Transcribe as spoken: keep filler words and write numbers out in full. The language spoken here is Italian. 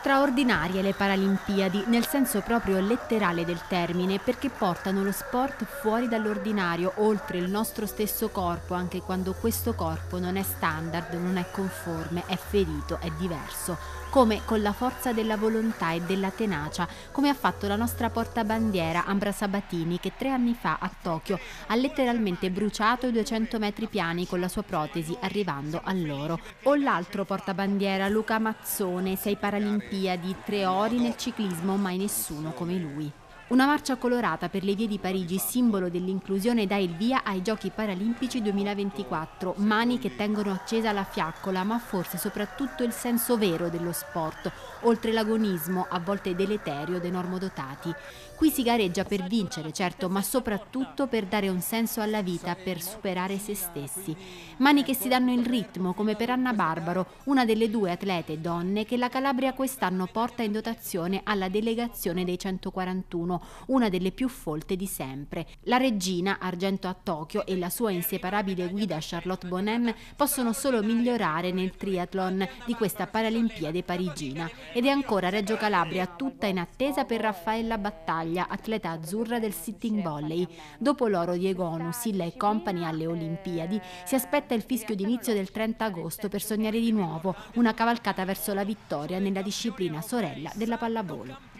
Straordinarie le Paralimpiadi, nel senso proprio letterale del termine, perché portano lo sport fuori dall'ordinario, oltre il nostro stesso corpo, anche quando questo corpo non è standard, non è conforme, è ferito, è diverso. Come con la forza della volontà e della tenacia, come ha fatto la nostra portabandiera Ambra Sabatini, che tre anni fa a Tokyo ha letteralmente bruciato i duecento metri piani con la sua protesi, arrivando all'oro. O l'altro portabandiera Luca Mazzone, sei Paralimpiadi, tre ori nel ciclismo, mai nessuno come lui. Una marcia colorata per le vie di Parigi, simbolo dell'inclusione, dà il via ai Giochi Paralimpici duemilaventiquattro, mani che tengono accesa la fiaccola, ma forse soprattutto il senso vero dello sport, oltre l'agonismo, a volte deleterio, dei normodotati. Qui si gareggia per vincere, certo, ma soprattutto per dare un senso alla vita, per superare se stessi. Mani che si danno il ritmo, come per Anna Barbaro, una delle due atlete donne che la Calabria quest'anno porta in dotazione alla delegazione dei centoquarantuno, una delle più folte di sempre. La regina, argento a Tokyo, e la sua inseparabile guida Charlotte Bonnem possono solo migliorare nel triathlon di questa Paralimpiade parigina. Ed è ancora Reggio Calabria tutta in attesa per Raffaella Battaglia, atleta azzurra del sitting volley. Dopo l'oro di Egonu, Silla e compagni alle Olimpiadi, si aspetta il fischio d'inizio del trenta agosto per sognare di nuovo una cavalcata verso la vittoria nella disciplina sorella della pallavolo.